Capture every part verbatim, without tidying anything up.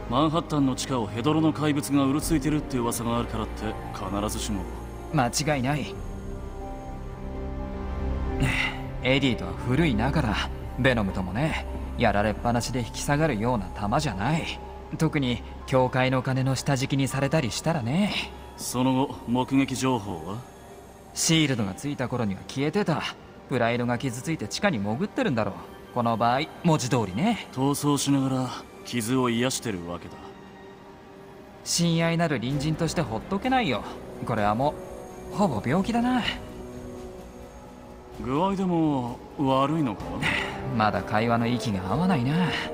マンハッタンの地下をヘドロの怪物がうるついてるって噂があるからって必ずしも。 間違いない。エディとは古い仲だ。ベノムともね、やられっぱなしで引き下がるような玉じゃない。特に教会の金の下敷きにされたりしたらね。 その後目撃情報は？ シールドがついた頃には消えてた。プライドが傷ついて地下に潜ってるんだろう。この場合文字通りね。 逃走しながら傷を癒してるわけだ。 親愛なる隣人としてほっとけないよ。これはもうほぼ病気だな。 具合でも悪いのか？ まだ会話の息が合わないな。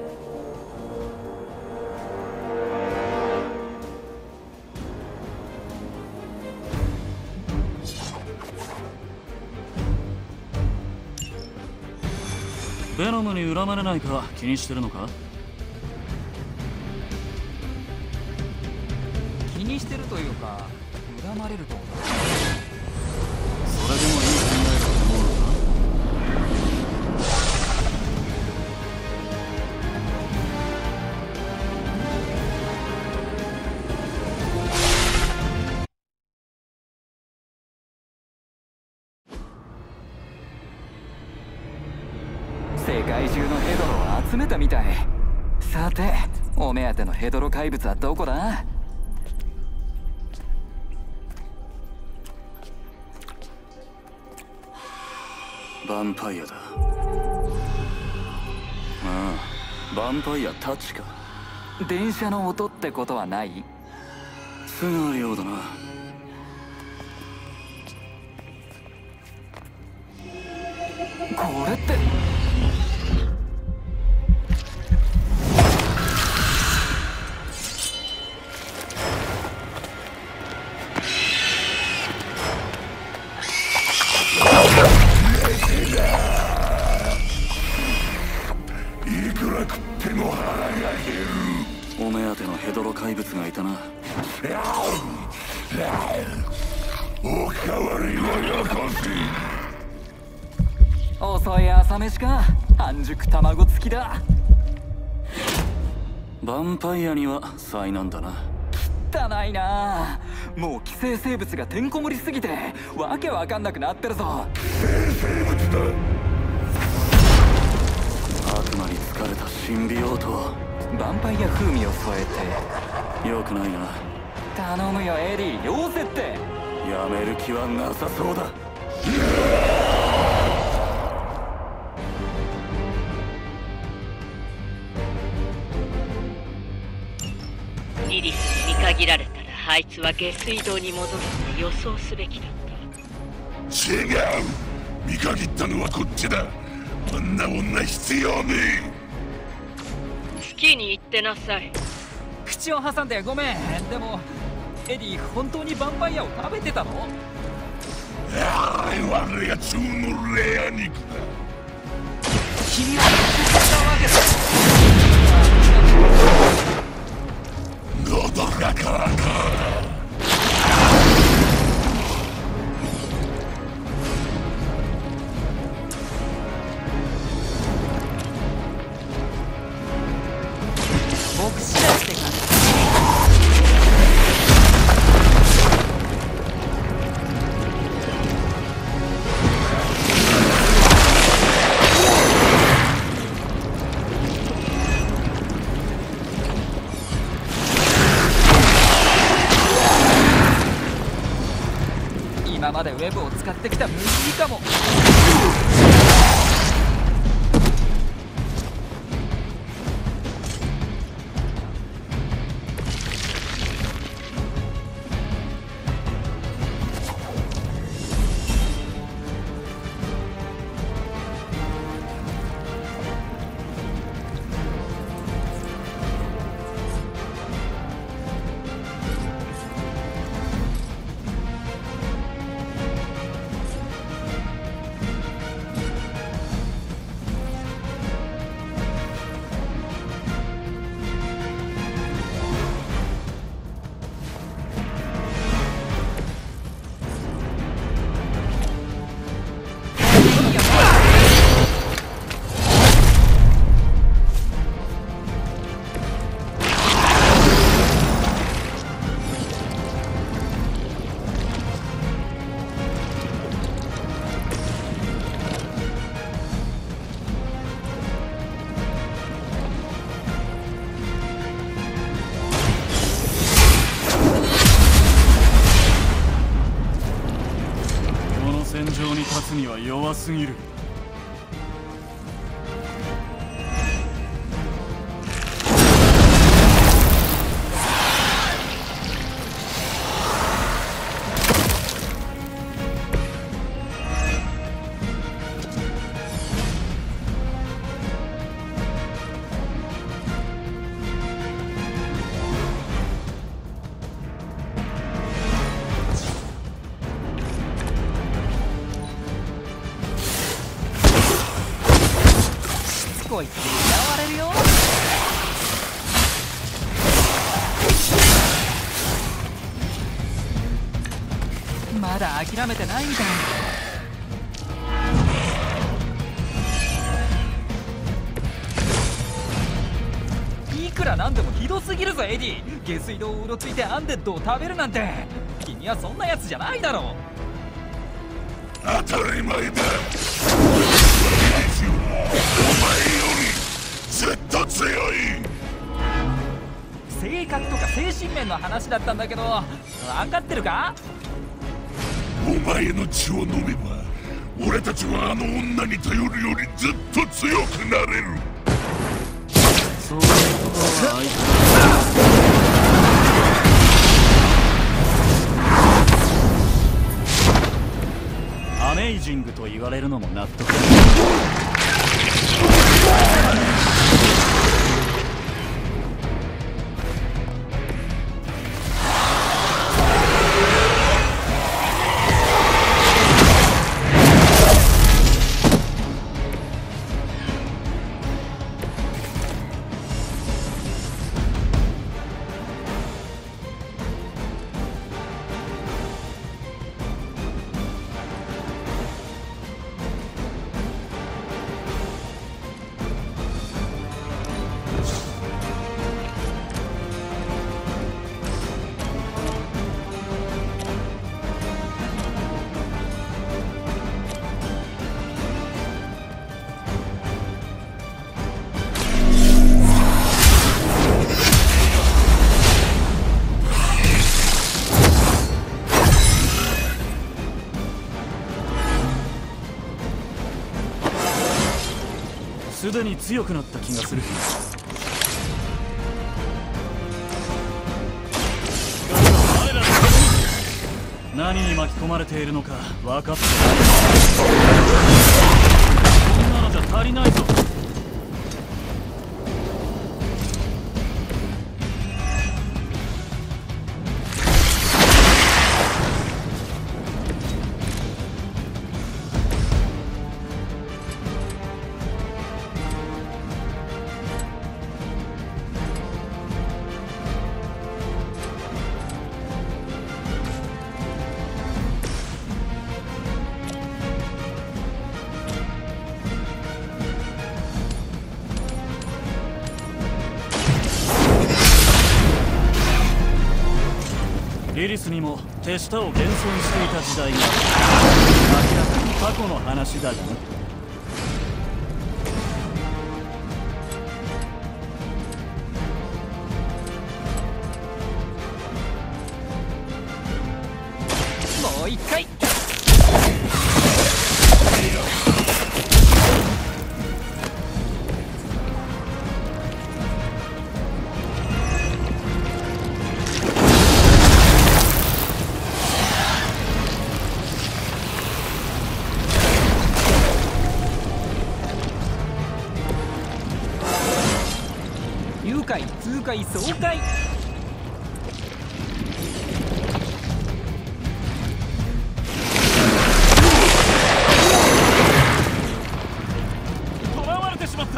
ベノムに恨まれないか気にしてるのか？ 気にしてるというか、恨まれると。 それでもいい考えだと思うのか？ 世界中のヘドロを集めたみたい。さて、お目当てのヘドロ怪物はどこだ？ ヴァンパイアだ。ああ、ヴァンパイアたちか。 電車の音ってことはない？ 巣があるようだな。 これっていくら食っても腹が減る。 お目当てのヘドロ怪物がいたな。 おかわりをよこせ。 遅い朝飯か。半熟卵付きだ。 ヴァンパイアには災難だな。 汚いな。もう寄生生物がてんこ盛りすぎてわけわかんなくなってるぞ。 寄生生物だ。 悪魔に疲れた神美容とヴァンパイア風味を添えて。 よくないな。 頼むよエディ、よせって。 やめる気はなさそうだ。 リリスに見限られたらあいつは下水道に戻るって予想すべきだった。 違う、見限ったのはこっちだ。あんな女必要ね好きに言ってなさい。 口を挟んでごめん。でもエディ、本当にヴァンパイアを食べてたの？ え。あれはレア中のレア肉だ。 君は食ったわけだ。 のどかからか。 僕次第って感じ。今までウェブを使ってきた無意味かも。 勝つには弱すぎる。 こいつ嫌われるよ。まだ諦めてないんだ。いくらなんでもひどすぎるぞエディ。下水道をうろついてアンデッドを食べるなんて。君はそんなやつじゃないだろう。 当たり前だ。お前よりずっと強い。 性格とか精神面の話だったんだけど、分かってるか？ お前の血を飲めば俺たちはあの女に頼るよりずっと強くなれる。 そういうことはアメイジングと言われるのも納得だ。すでに強くなった気がする。何に巻き込まれているのか分かってない。こんなのじゃ足りないぞ。リリスにも手下を現存していた時代が明らかに過去の話だがな。 もう一回。誘拐、痛快、爽快。 捕らわれてしまった。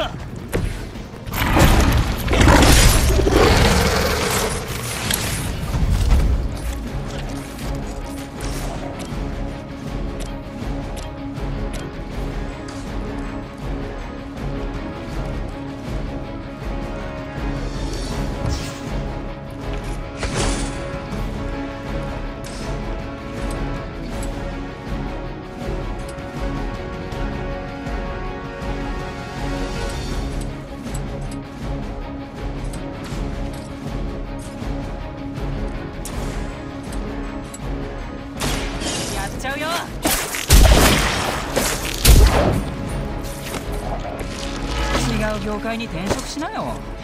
の業界に転職しなよ。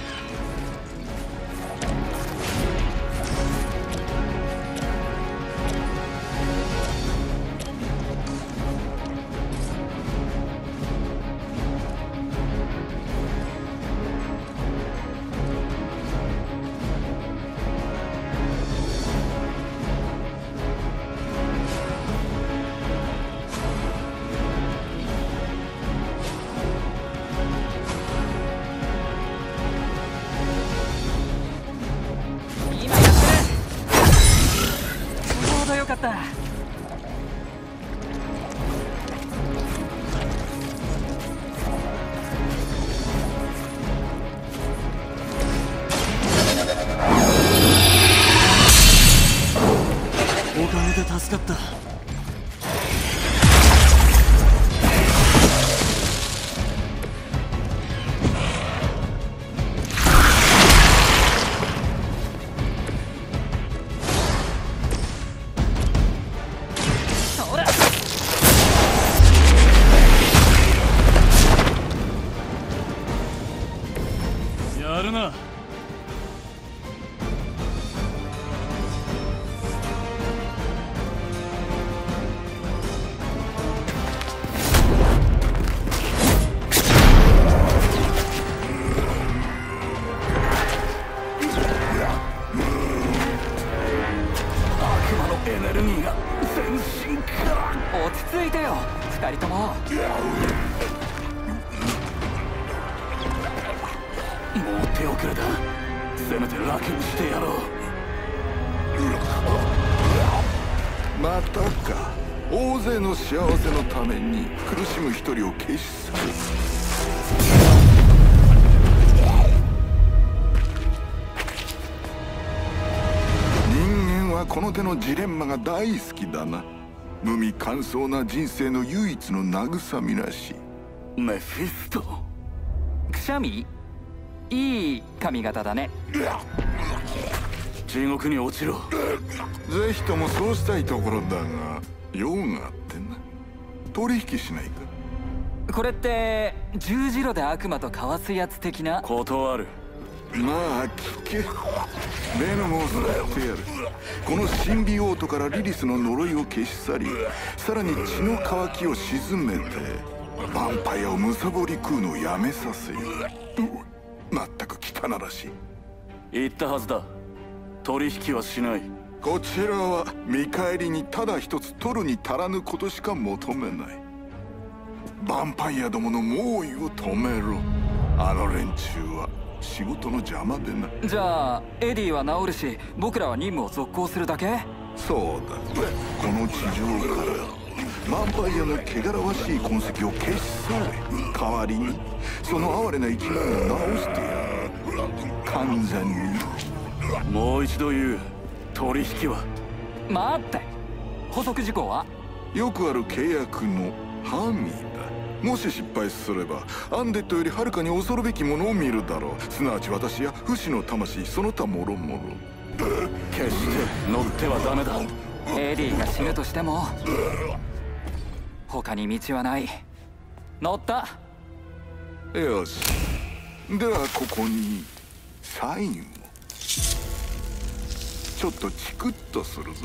よかった。 おかげで助かった。やるな。 悪魔のエネルギーが全身から落ち着いてよ、二人とも。 もう手遅れだ。せめて楽にしてやろう。 またか。大勢の幸せのために苦しむ一人を消し去る。人間はこの手のジレンマが大好きだな。無味乾燥な人生の唯一の慰みらしい。 メフィスト。 くしゃみ？いい髪型だね。 地獄に落ちろ。 ぜひともそうしたいところだが用があってな。取引しないか。 これって十字路で悪魔と交わすやつ的な。 断る。 まあ聞け。ベノムを救ってやる。このシンビオートからリリスの呪いを消し去り、さらに血の渇きを鎮めてヴァンパイアをむさぼり食うのをやめさせる。まったく汚らしい。 言ったはずだ。取引はしない。 こちらは見返りにただ一つ取るに足らぬことしか求めない。ヴァンパイアどもの猛威を止めろ。あの連中は仕事の邪魔でな。 じゃあエディは治るし、僕らは任務を続行するだけ？ そうだ。この地上からヴァンパイアの汚らわしい痕跡を消し去れ。代わりにその哀れな生き物を治してやる。完全に。 もう一度言う。取引は。 待って、補足事項は？ よくある契約のハミーだ。もし失敗すればアンデッドよりはるかに恐るべきものを見るだろう。すなわち私や不死の魂、その他もろもろ。 決して乗ってはダメだ。 エディが死ぬとしても他に道はない。乗った。 よし、ではここにサインを。ちょっとチクッとするぞ。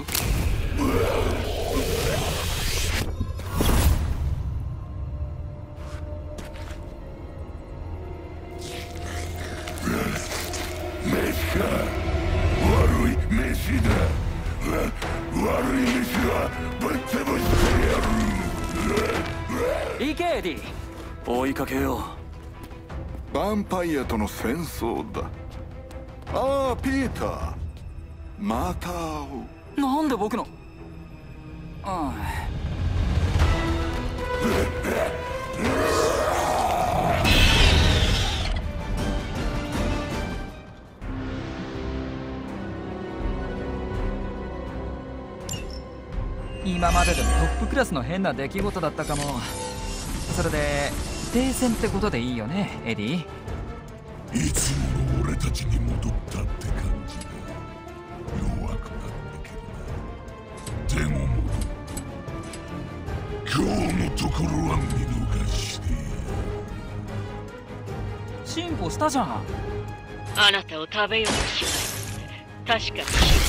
飯か。悪い飯だ。悪い飯はぶっ潰してやる。 行けエディ。 追いかけよヴァンパイアとの戦争だ。ああピーター、また会おう。 なんで僕の。ああ。今まででもトップクラスの変な出来事だったかも。それで停戦ってことでいいよね、エディ？ いつもの俺たちに戻ったって感じだ。弱くなったけどな。でも戻った。今日のところは見逃してやる。 進歩したじゃん。 あなたを食べようとしないので確かに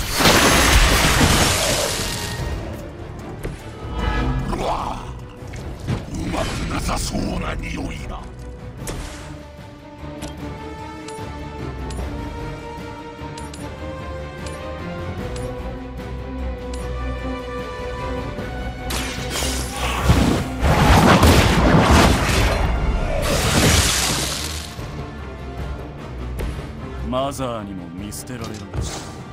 うわうまくなさそうな匂いだ。 マザーにも見捨てられるんだ。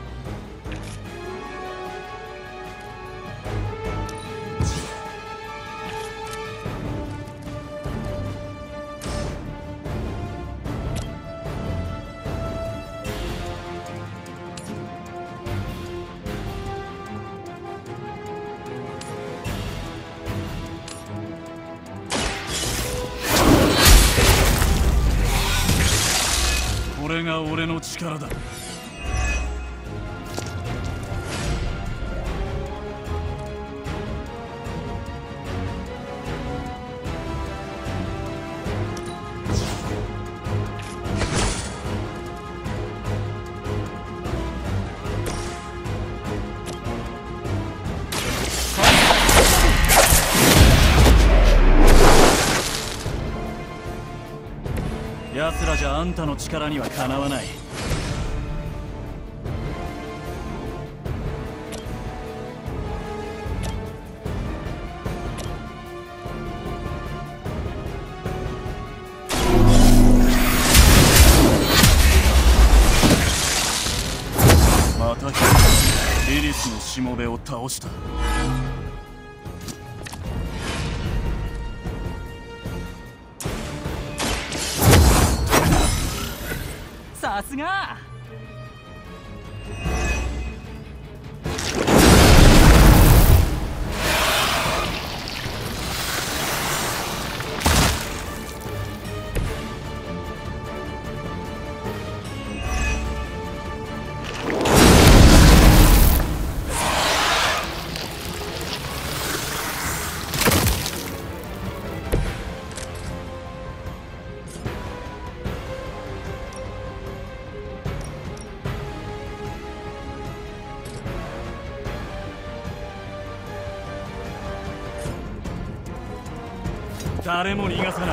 これが俺の力だ。奴らじゃあんたの力にはかなわない。また一つリリスのしもべを倒した。 さすが。 誰も逃がさない。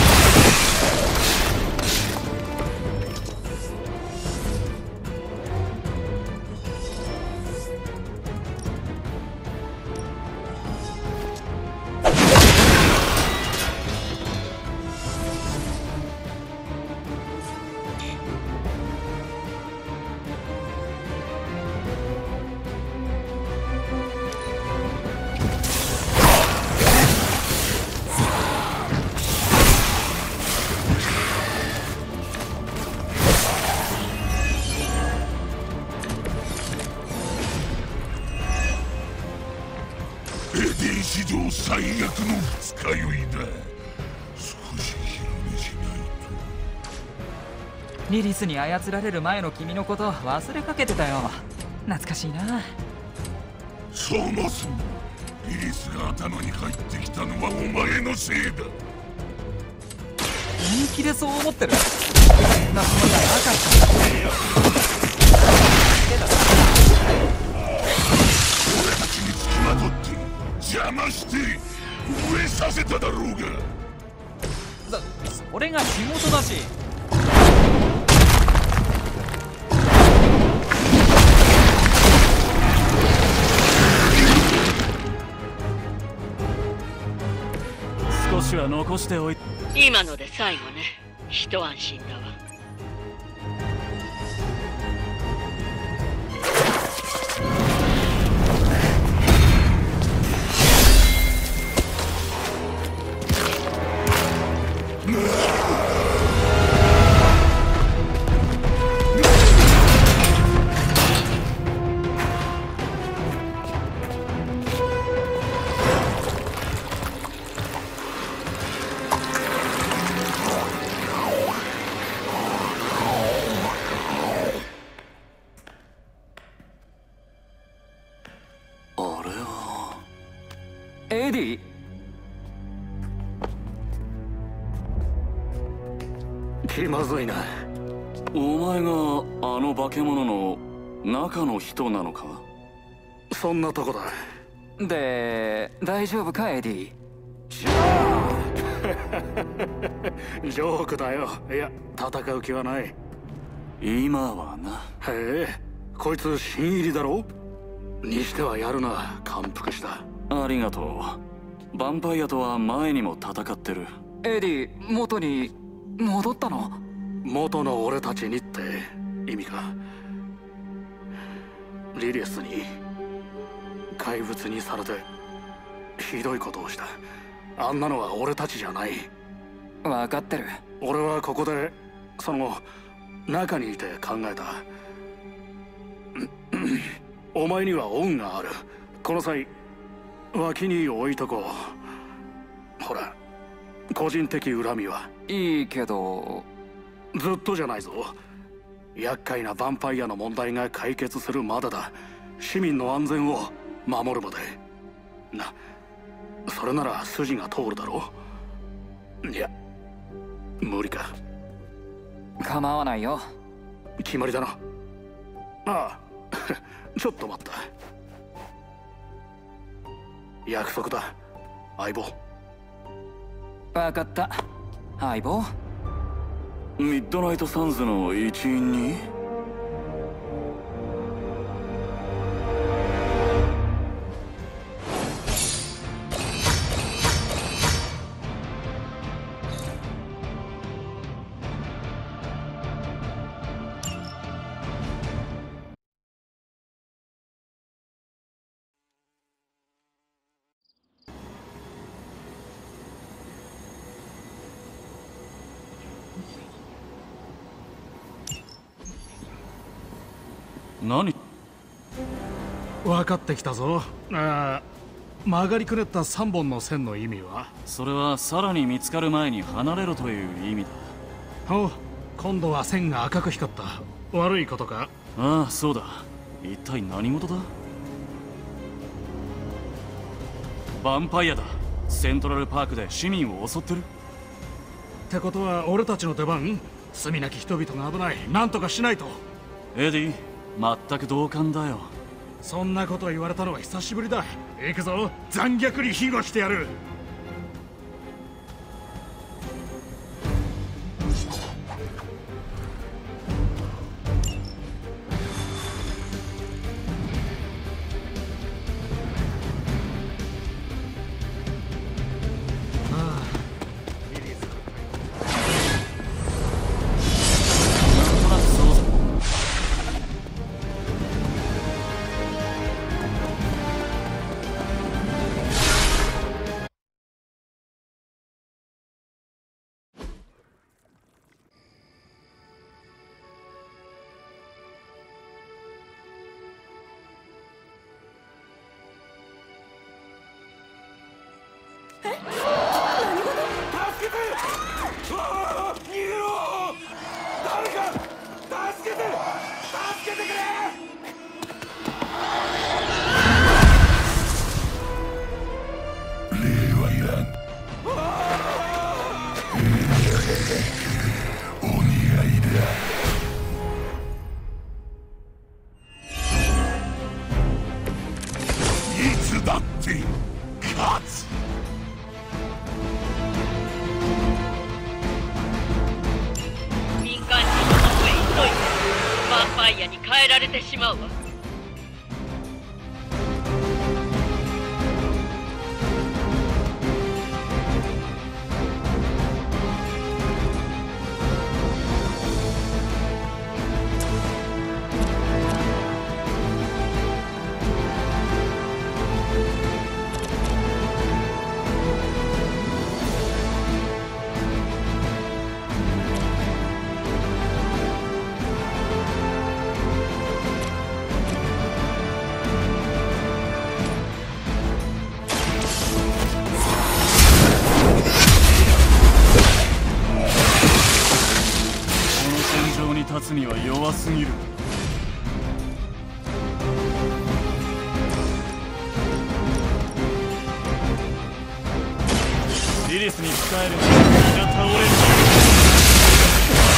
エディ史上最悪の二日酔いだ。少し昼寝しないと。 リリスに操られる前の君のこと忘れかけてたよ。懐かしいな。 そもそもリリスが頭に入ってきたのはお前のせいだ。 本気でそう思ってる？そんなつもりはなかった。 俺たちにつきまとって邪魔して飢えさせただろうが。 だ、それが仕事だし。 少しは残しておいて。 今ので最後ね。一安心だわ。 エディ、 気まずいな。 お前があの化け物の中の人なのか？ そんなとこだ。 で大丈夫かエディ？ ジョークだよ。いや戦う気はない。 今はな。 へえ、こいつ新入りだろ？にしてはやるな。感服した。 ありがとう。ヴァンパイアとは前にも戦ってる。 エディ元に戻ったの？ 元の俺たちにって意味か。リリスに怪物にされてひどいことをした。あんなのは俺たちじゃない。 分かってる。 俺はここでその中にいて考えた。お前には恩がある。この際脇に置いとこう。ほら、個人的恨みはいいけどずっとじゃないぞ。厄介なヴァンパイアの問題が解決するまでだ。市民の安全を守るまでな。それなら筋が通るだろう。いや無理か。 構わないよ。 決まりだな。ああちょっと待った。約束だ相棒。 分かった相棒。 ミッドナイトサンズの一員に？何？ 分かってきたぞ。ああ、曲がりくねったさんぼんの線の意味は？ それはさらに見つかる前に離れろという意味だ。 お、今度は線が赤く光った。悪いことか？ ああ、そうだ。一体何事だ？ヴァンパイアだ。セントラルパークで市民を襲ってるってことは俺たちの出番？罪なき人々が危ない。なんとかしないと。 エディ、全く同感だよ。 そんなこと言われたのは久しぶりだ。行くぞ、残虐に庇護してやる。 立つには弱すぎる。リリスに使える力が倒れる。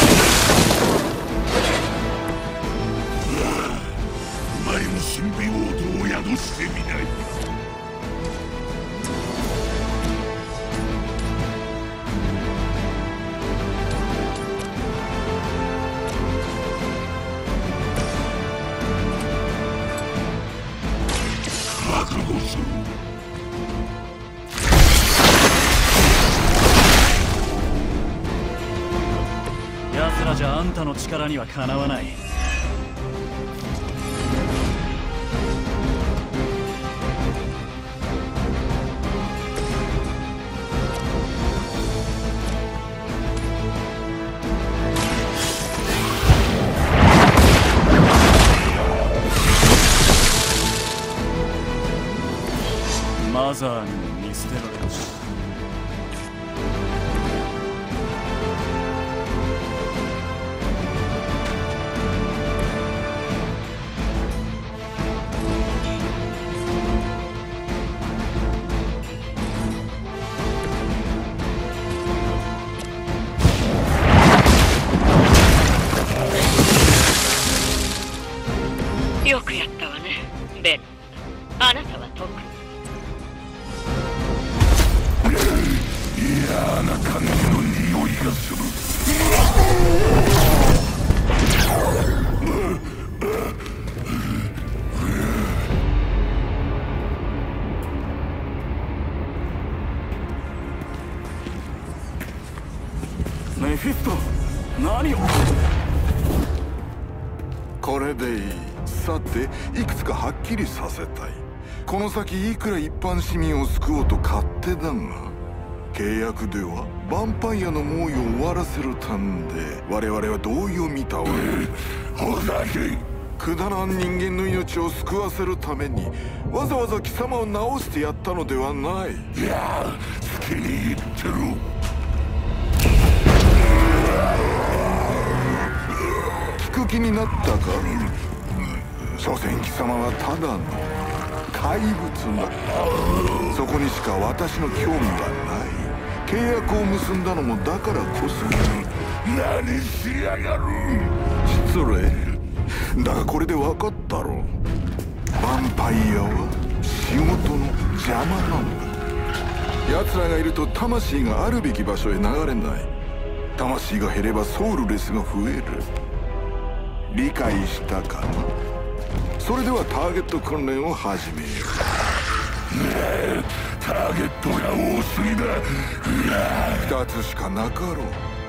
じゃあんたの力にはかなわない。マザーにも見捨てられるし。 よくやったわね、ベン。あなたは特に。 嫌な感じの匂いがする。 メフィスト、何を。 これでいい。さていくつかはっきりさせたい。この先いくら一般市民を救おうと勝手だが、契約ではヴァンパイアの猛威を終わらせるためで我々は同意を満たわれる。 ほざけ。 くだらん人間の命を救わせるためにわざわざ貴様を治してやったのではない。 いや、好きに言ってる。 聞く気になったか。所詮貴様はただの怪物だ。そこにしか私の興味はない。契約を結んだのもだからこそ。 何しやがる。 失礼だがこれで分かったろう。ヴァンパイアは仕事の邪魔なんだ。奴らがいると魂があるべき場所へ流れない。魂が減ればソウルレスが増える。理解したかな。それではターゲット訓練を始めよう。 ターゲットが多すぎだ。 二つしかなかろう。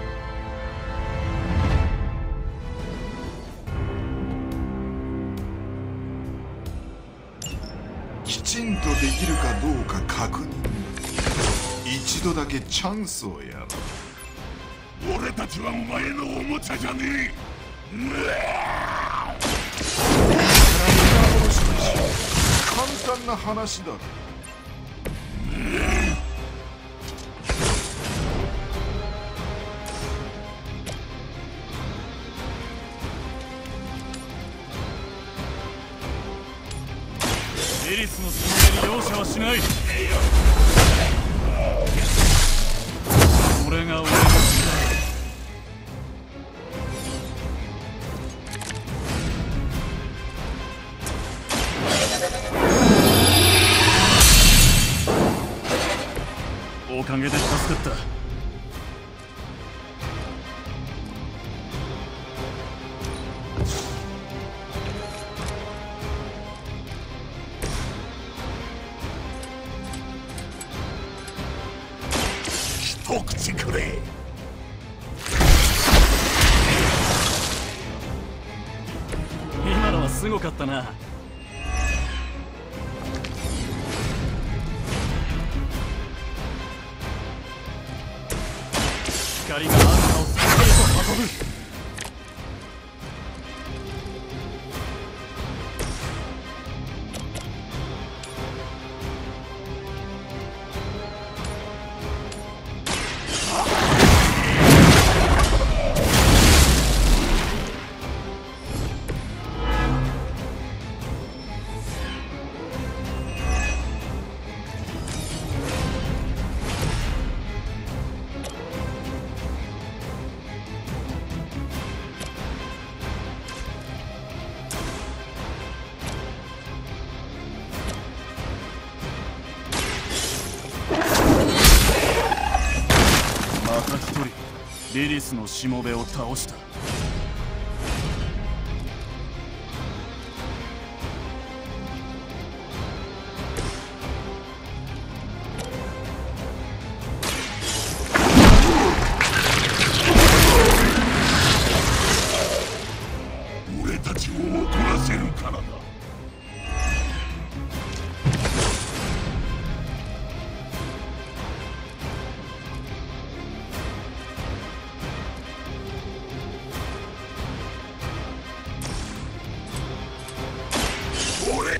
きちんとできるかどうか確認。一度だけチャンスをやろう。 俺たちはお前のおもちゃじゃねえ。 簡単な話だ。 エリスのその目に容赦はしない。これが俺の力。おかげで助かった。 一口くれ。 今のはすごかったな。光があんたをすっかりと運ぶ。また一人リリスのしもべを倒した。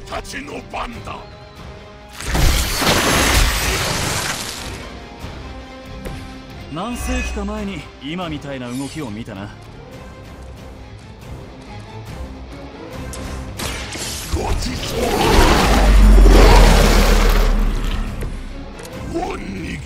たちの番だ。 何世紀か前に今みたいな動きを見たな。 ごちそうを握る。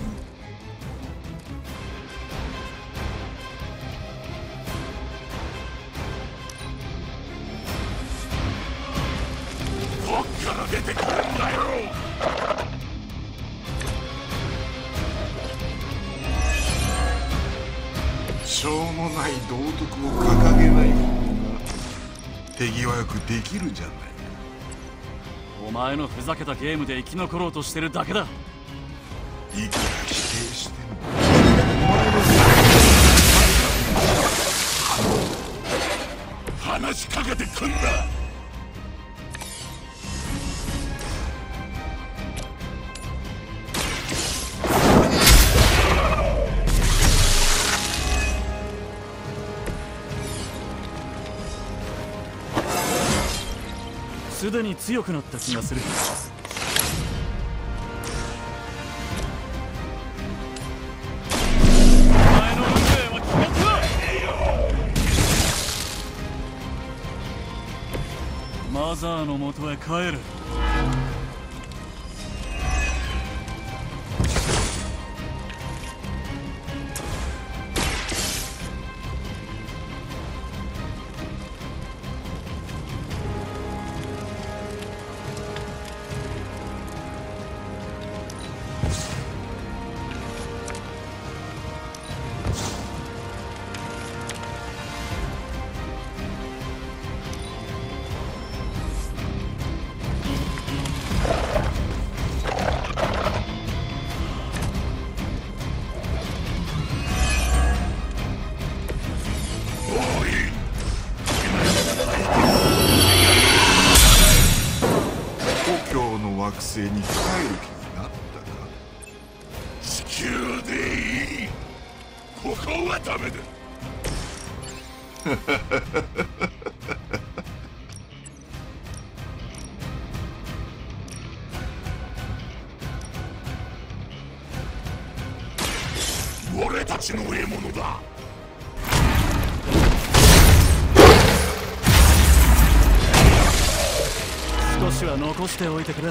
どっから出てくるんだよ。 しょうもない道徳を掲げないものが手際よくできるじゃないか。 お前のふざけたゲームで生き残ろうとしてるだけだ。 いくら否定しても話しかけてくんだ。 すでに強くなった気がする。お前の運命は決まった。マザーの元へ帰る。 惑星に帰る気になったか。 地球でいい。ここはダメだ。俺たちの獲物だ。 少しは残しておいてくれ。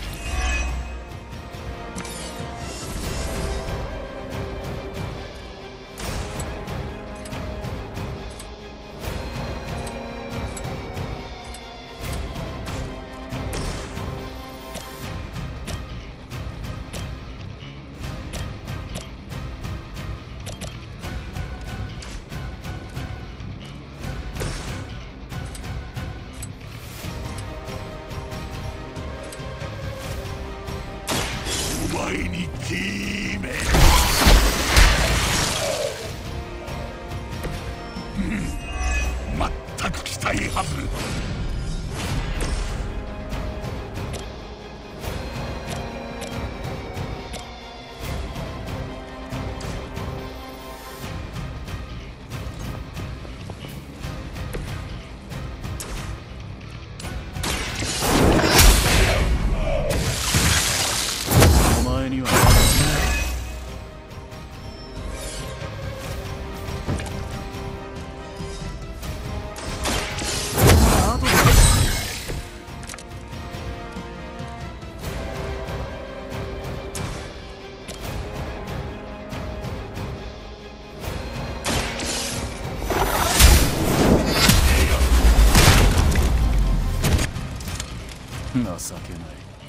お前に決め。うん、全く期待外れだ。情けない。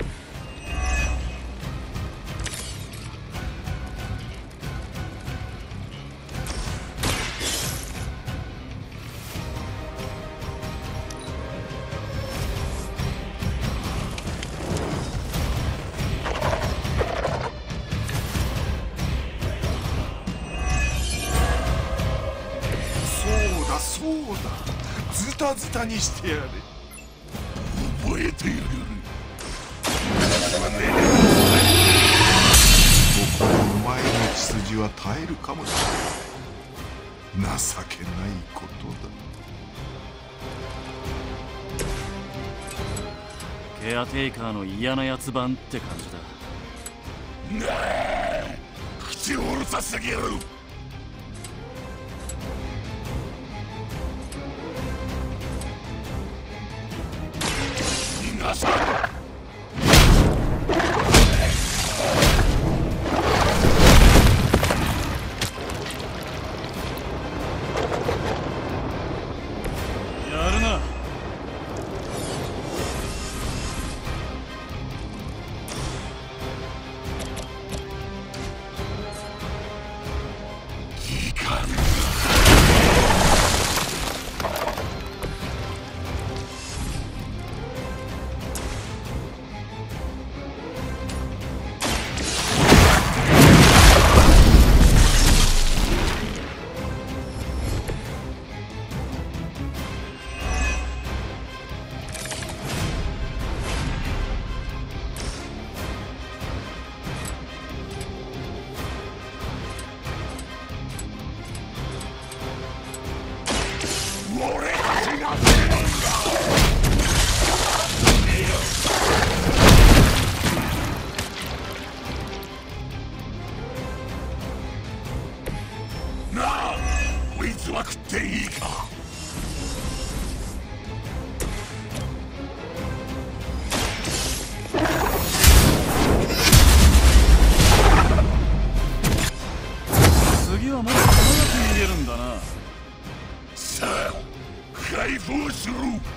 そうだそうだ、ズタズタにしてやれ。 覚えてやる。 ここでお前の血筋は耐えるかもしれない。情けないことだ。 ケアテイカーの嫌なやつ版って感じだ。 なあ、口うるさすぎる。逃がさやるな。 時間俺たちがなあ、こいつは食っていいか。 次はもっと早く逃げるんだな。 さあ、開封する。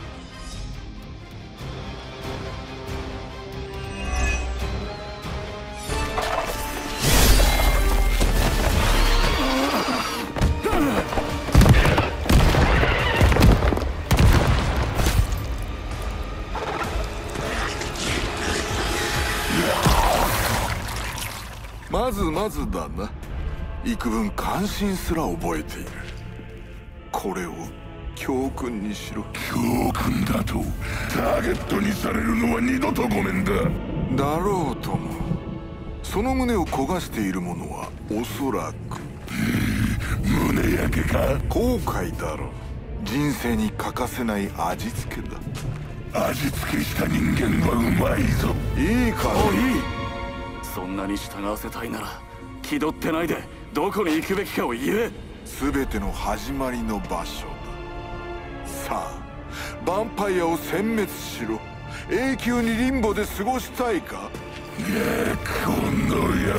まずまずだな。幾分関心すら覚えている。これを教訓にしろ。 教訓だとターゲットにされるのは二度とごめんだ。 だろうとも。その胸を焦がしているものはおそらく胸焼けか。 後悔だろう。人生に欠かせない味付けだ。 味付けした人間はうまいぞ。 いいかもういい。そんなに従わせたいなら気取ってないでどこに行くべきかを言え。 全ての始まりの場所だ。さあ、ヴァンパイアを殲滅しろ。永久にリンボで過ごしたいか。 いや、この野郎。 いい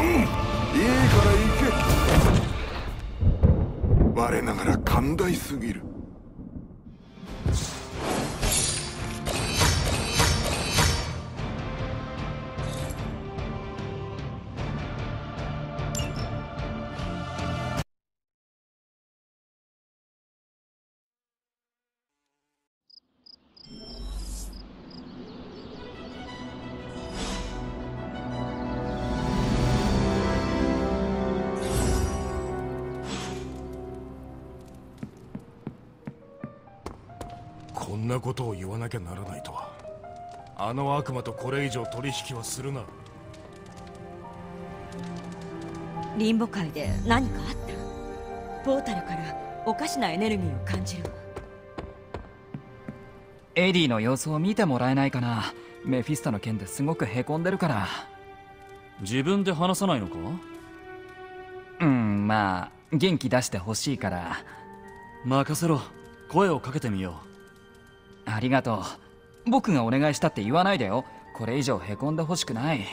から行け。我ながら寛大すぎる。 こんなことを言わなきゃならないとは。あの悪魔とこれ以上取引はするな。 リンボ界で何かあった？ポータルからおかしなエネルギーを感じるわ。 エディの様子を見てもらえないかな。メフィストの件ですごくへこんでるから。 自分で話さないのか？ うん、まあ元気出してほしいから。 任せろ。声をかけてみよう。ありがとう。僕がお願いしたって言わないでよ。これ以上へこんでほしくない。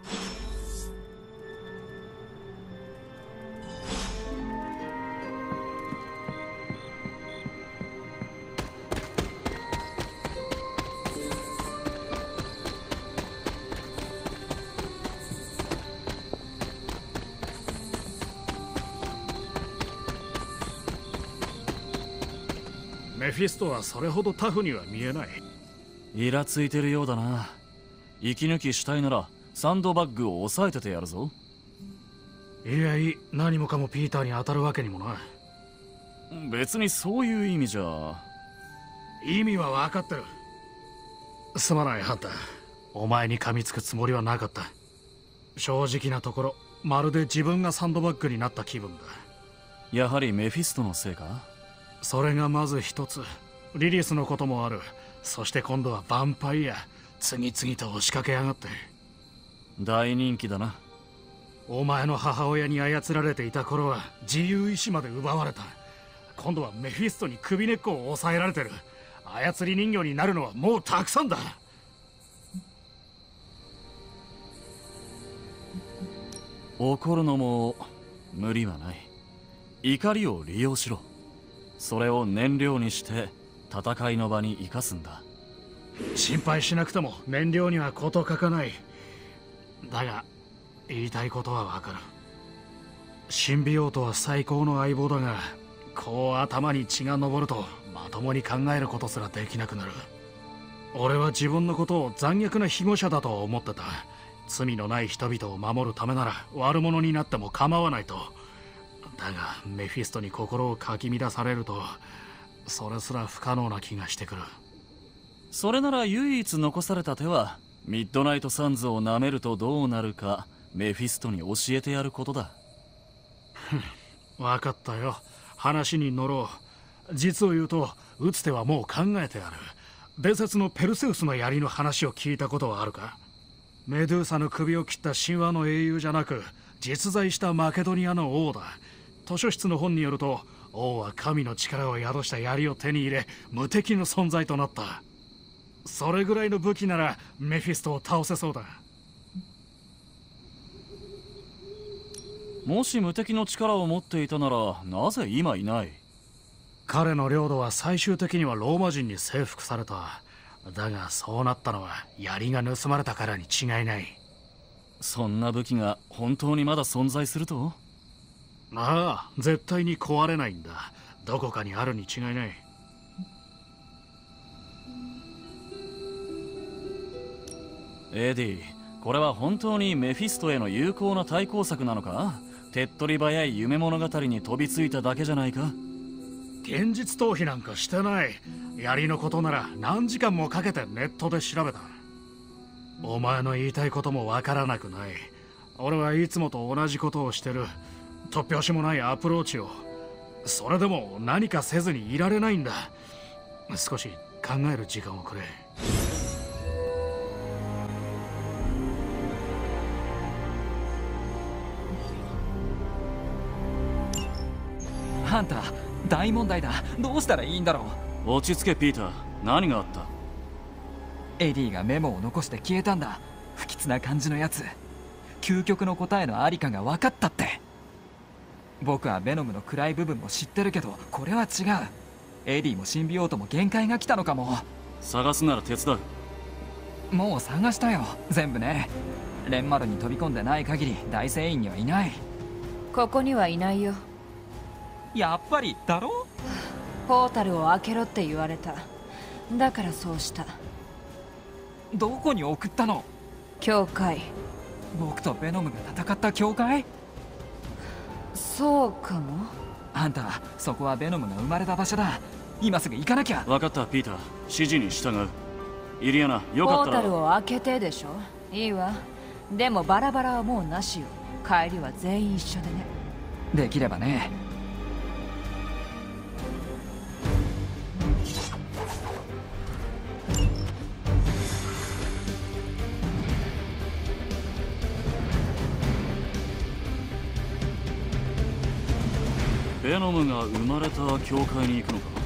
メフィストはそれほどタフには見えない。 イラついてるようだな。息抜きしたいならサンドバッグを押さえててやるぞ。 いやいい、何もかもピーターに当たるわけにもな。 別にそういう意味じゃ。 意味は分かってる。すまないハンター、お前に噛みつくつもりはなかった。正直なところまるで自分がサンドバッグになった気分だ。 やはりメフィストのせいか？ それがまず一つ。リリスのこともある。そして今度はヴァンパイア。 次々と押しかけやがって。 大人気だな。 お前の母親に操られていた頃は自由意志まで奪われた。今度はメフィストに首根っこを抑えられてる。操り人形になるのはもうたくさんだ。 怒るのも無理はない。怒りを利用しろ。それを燃料にして戦いの場に生かすんだ。 心配しなくても燃料には事欠かない。だが言いたいことはわかる。シンビオートは最高の相棒だが、こう頭に血が上るとまともに考えることすらできなくなる。俺は自分のことを残虐な庇護者だと思ってた。罪のない人々を守るためなら悪者になっても構わないと。だがメフィストに心をかき乱されると、それすら不可能な気がしてくる。 それなら唯一残された手は、ミッドナイトサンズを舐めるとどうなるかメフィストに教えてやることだ。 分かったよ。話に乗ろう。実を言うと打つ手はもう考えてある。伝説のペルセウスの槍の話を聞いたことはあるか？メドゥーサの首を切った神話の英雄じゃなく、実在したマケドニアの王だ。図書室の本によると、王は神の力を宿した槍を手に入れ、無敵の存在となった。それぐらいの武器ならメフィストを倒せそうだ。 もし無敵の力を持っていたなら、なぜ今いない？ 彼の領土は最終的にはローマ人に征服された。だがそうなったのは槍が盗まれたからに違いない。 そんな武器が本当にまだ存在すると？ ああ、絶対に壊れないんだ。どこかにあるに違いない。 エディ、これは本当にメフィストへの有効な対抗策なのか？手っ取り早い夢物語に飛びついただけじゃないか？ 現実逃避なんかしてない。槍のことなら何時間もかけてネットで調べた。お前の言いたいこともわからなくない。俺はいつもと同じことをしてる。突拍子もないアプローチを。それでも何かせずにいられないんだ。少し考える時間をくれ。 ハンター、大問題だ。どうしたらいいんだろう。落ち着けピーター。何があった？ エディがメモを残して消えたんだ。不吉な感じのやつ。究極の答えのありかが分かったって。僕はベノムの暗い部分も知ってるけど、これは違う。エディもシンビオートも限界が来たのかも。 探すなら手伝う。もう探したよ、全部ね。レンマルに飛び込んでない限り大聖院にはいない。 ここにはいないよ。 やっぱりだろ？ ポータルを開けろって言われた。だからそうした。 どこに送ったの？ 教会。 僕とベノムが戦った教会？ そうかも。 あんた、そこはベノムが生まれた場所だ。今すぐ行かなきゃ。 分かったピーター、指示に従う。イリアナ、よかったら。 ポータルを開けてでしょ。いいわ。でもバラバラはもうなしよ。帰りは全員一緒でね。 できればね。 ベノムが生まれた教会に行くのか？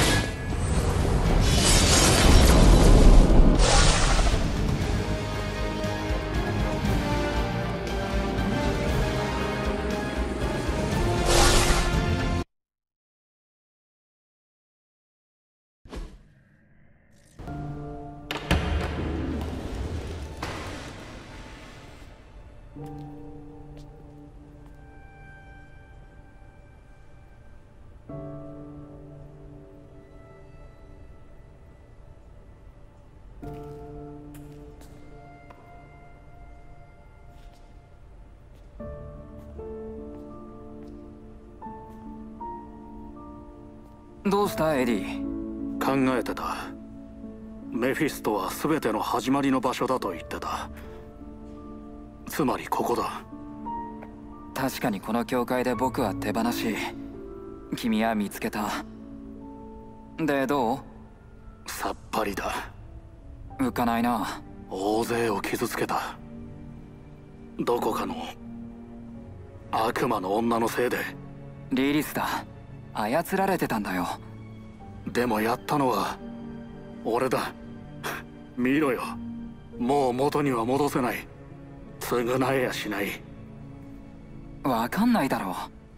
どうしたエディ？ 考えてた。メフィストは全ての始まりの場所だと言ってた。つまりここだ。 確かにこの教会で僕は手放し、君は見つけた。でどう？ さっぱりだ。 浮かないな。 大勢を傷つけた。どこかの悪魔の女のせいで。 リリスだ。操られてたんだよ。 でもやったのは俺だ。見ろよ、もう元には戻せない。償えやしない。 わかんないだろう。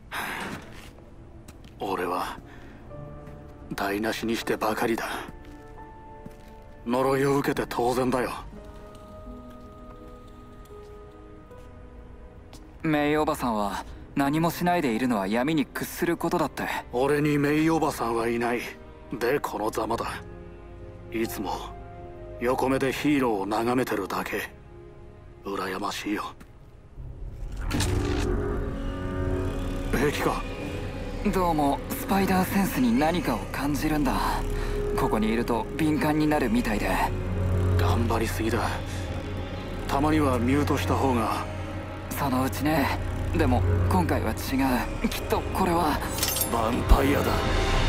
俺は台無しにしてばかりだ。呪いを受けて当然だよ。 メイおばさんは何もしないでいるのは闇に屈することだって。 俺にメイおばさんはいない。でこのざまだ。いつも横目でヒーローを眺めてるだけ。羨ましいよ。平気か？ どうもスパイダーセンスに何かを感じるんだ。ここにいると敏感になるみたいで。 頑張りすぎだ。たまにはミュートした方が。 そのうちね。でも今回は違う。きっとこれはヴァンパイアだ。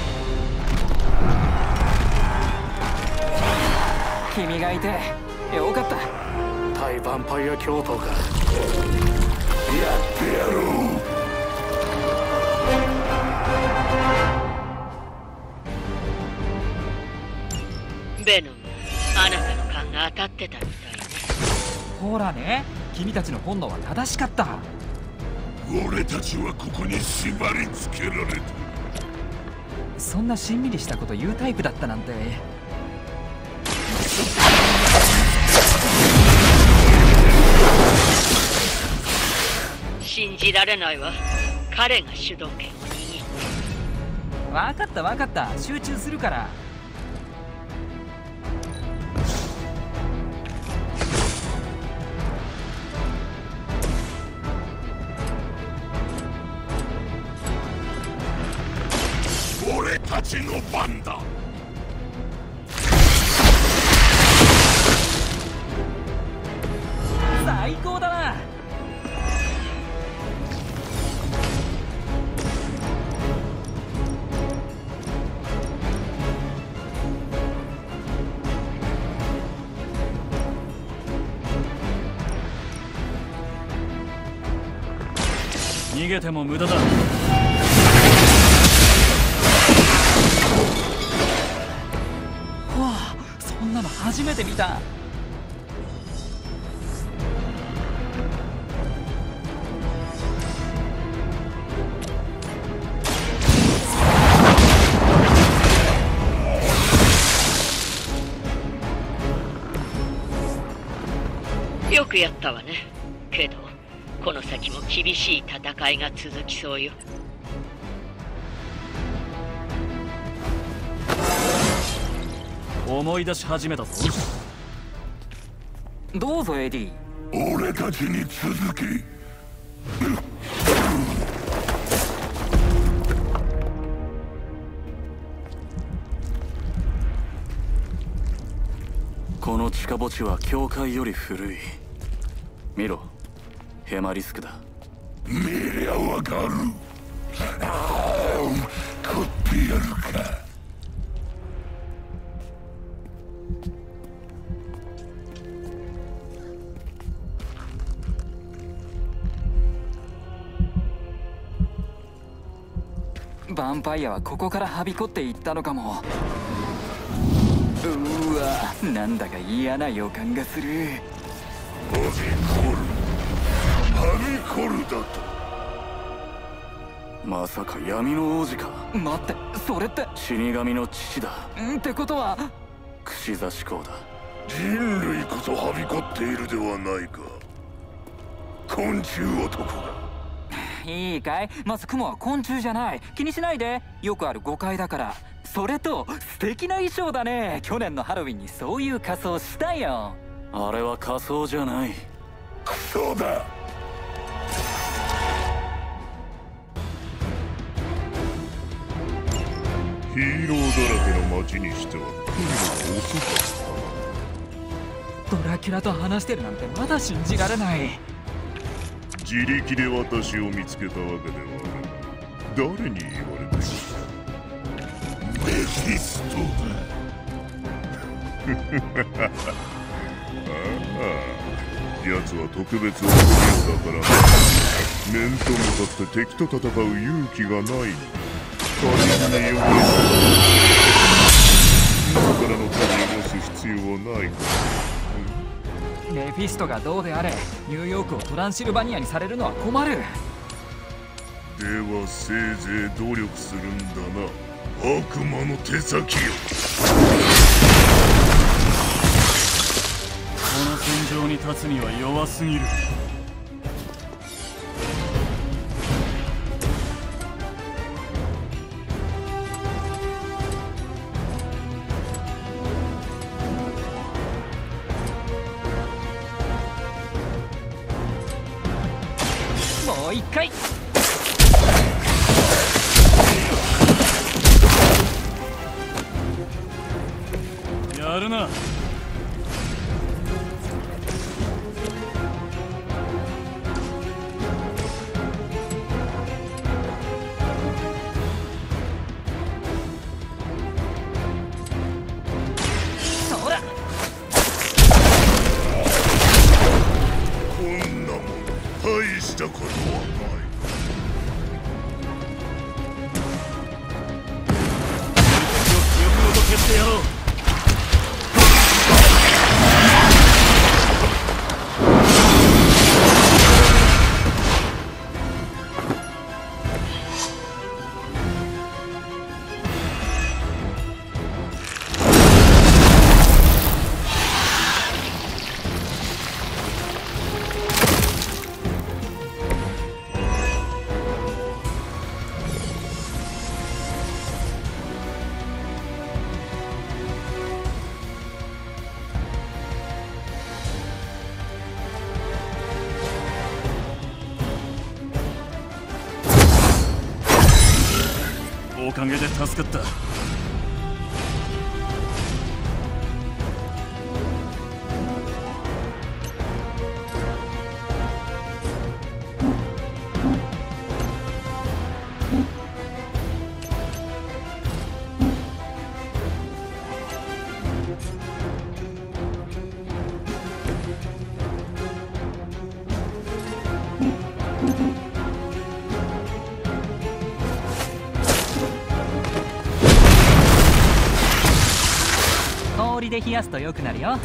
君がいてよかった。 対ヴァンパイア共闘か。やってやろう。 ベノム、あなたの勘が当たってたみたいね。 ほらね、君たちの本能は正しかった。 俺たちはここに縛り付けられた。 そんなしんみりしたこと言うタイプだったなんて。 信じられないわ。彼が主導権を握って。 分かった分かった、集中するから。 俺たちの番だ。 最高だな。 逃げても無駄だ。 そんなの初めて見た。 よくやったわね。けどこの先も厳しい戦いが続きそうよ。 思い出し始めたぞ。 どうぞエディ。 俺たちに続き。 この地下墓地は教会より古い。見ろ、ヘマリスクだ。 見りゃわかる。食ってやるか。 ヴァンパイアはここからはびこっていったのかも。うーわ、なんだか嫌な予感がする。 はびこる。はびこるだと。 まさか闇の王子か。 待って、それって死神の父だ。 んってことは串刺し校だ。 人類こそはびこっているではないか。昆虫男が。 いいかい、まずクモは昆虫じゃない。気にしないで、よくある誤解だから。それと素敵な衣装だね。去年のハロウィンにそういう仮装したよ。 あれは仮装じゃない。 クソだ。ヒーローだらけの街にしては来るのが遅かった。 ドラキュラと話してるなんてまだ信じられない。 自力で私を見つけたわけではない。誰に言われている？メフィストだ。 奴は特別な人だから面と向かって敵と戦う勇気がないの。他人に弱い自らの手に持つ必要はないから。 メフィストがどうであれニューヨークをトランシルバニアにされるのは困る。 ではせいぜい努力するんだな、悪魔の手先よ。 この戦場に立つには弱すぎる。 もう一回。 やるな。 そうだ。 こんなもん大したことはない。 強くごと蹴ってやろう。おかげで助かった。 氷で冷やすと良くなるよ。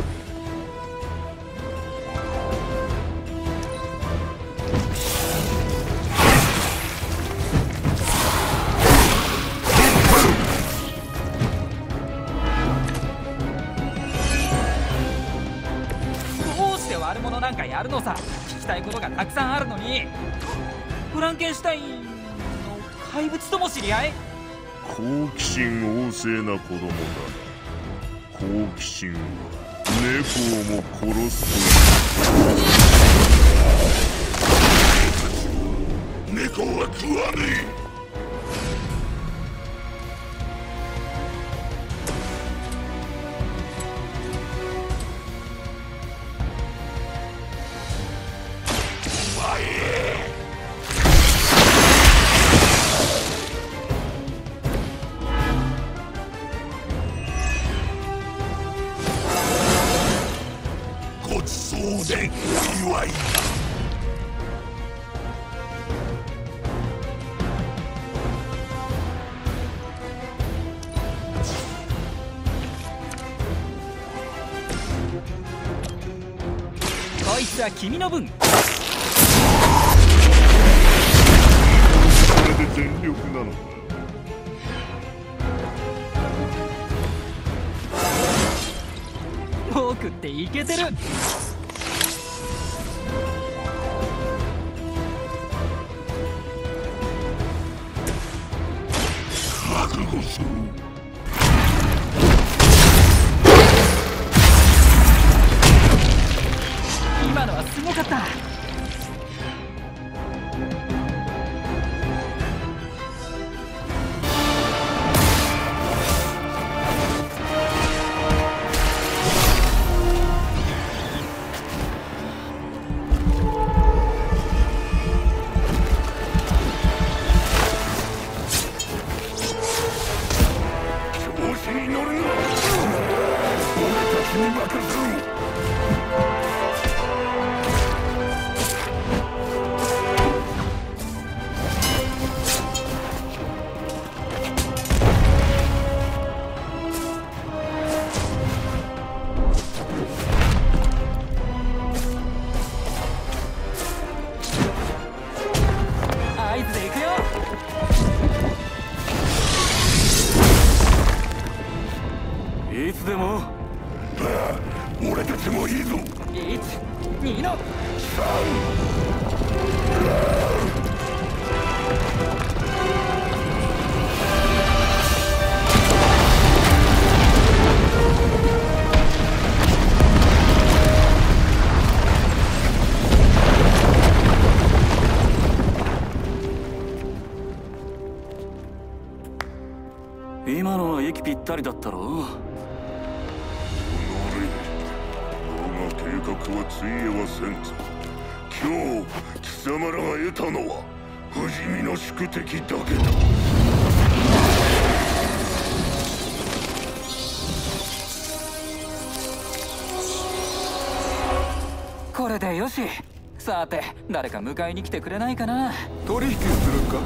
どうして悪者なんかやるのさ。聞きたいことがたくさんあるのに。フランケンシュタインの怪物とも知り合い？ 好奇心旺盛な子供だ。好奇心は猫をも殺すという。猫は食わねえ。ごちそうで祝いだ。 こいつは君の分。 これで全力なのか。 僕ってイケてる。 覚悟する。 今のはすごかった。 調子に乗るな。俺たでも。 俺たちもいいぞ。 いちにのさん。 今のは息ぴったりだったろ。 己我が計画はついえはせんぞ。今日貴様らが得たのは不死身の宿敵だけだ。 これでよし。さて誰か迎えに来てくれないかな。 取引するか。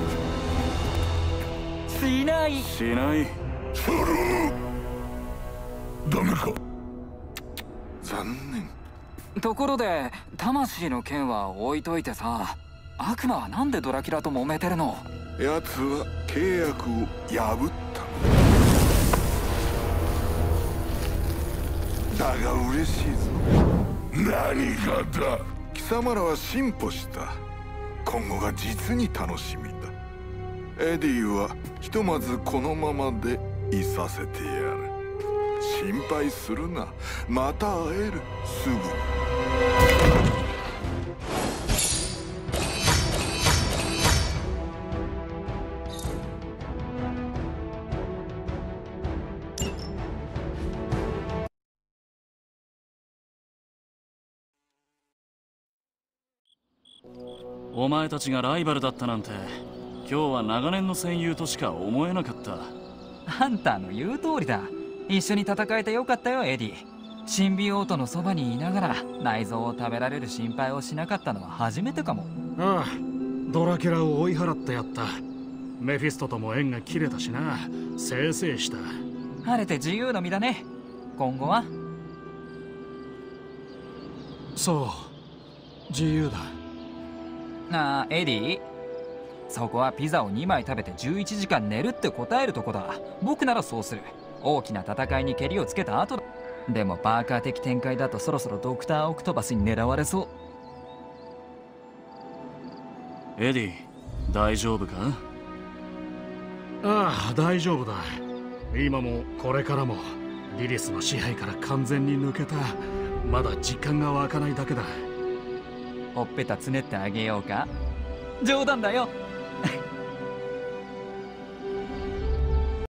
しないしないそれダメか。 残念。 ところで魂の件は置いといてさ、悪魔はなんでドラキュラと揉めてるの？ 奴は契約を破ったのだが嬉しいぞ。 何がだ。 貴様らは進歩した。今後が実に楽しみだ。エディはひとまずこのままでいさせてやる。心配するな。また会える。すぐ。 お前たちがライバルだったなんて今日は長年の戦友としか思えなかった。 あんたの言う通りだ。一緒に戦えてよかったよエディ。シンビオートのそばにいながら内臓を食べられる心配をしなかったのは初めてかも。 ああ、ドラキュラを追い払ってやった。メフィストとも縁が切れたしな。せいせいした。 晴れて自由の身だね。今後は？ そう自由だ。 なあエディ、そこはピザをにまい食べてじゅういちじかん寝るって答えるとこだ。僕ならそうする。大きな戦いにケリをつけた後だ。でもパーカー的展開だとそろそろドクター・オクトバスに狙われそう。 エディ、大丈夫か？ ああ、大丈夫だ。今もこれからもリリスの支配から完全に抜けた。まだ実感が湧かないだけだ。 ほっぺたつねってあげようか？冗談だよ。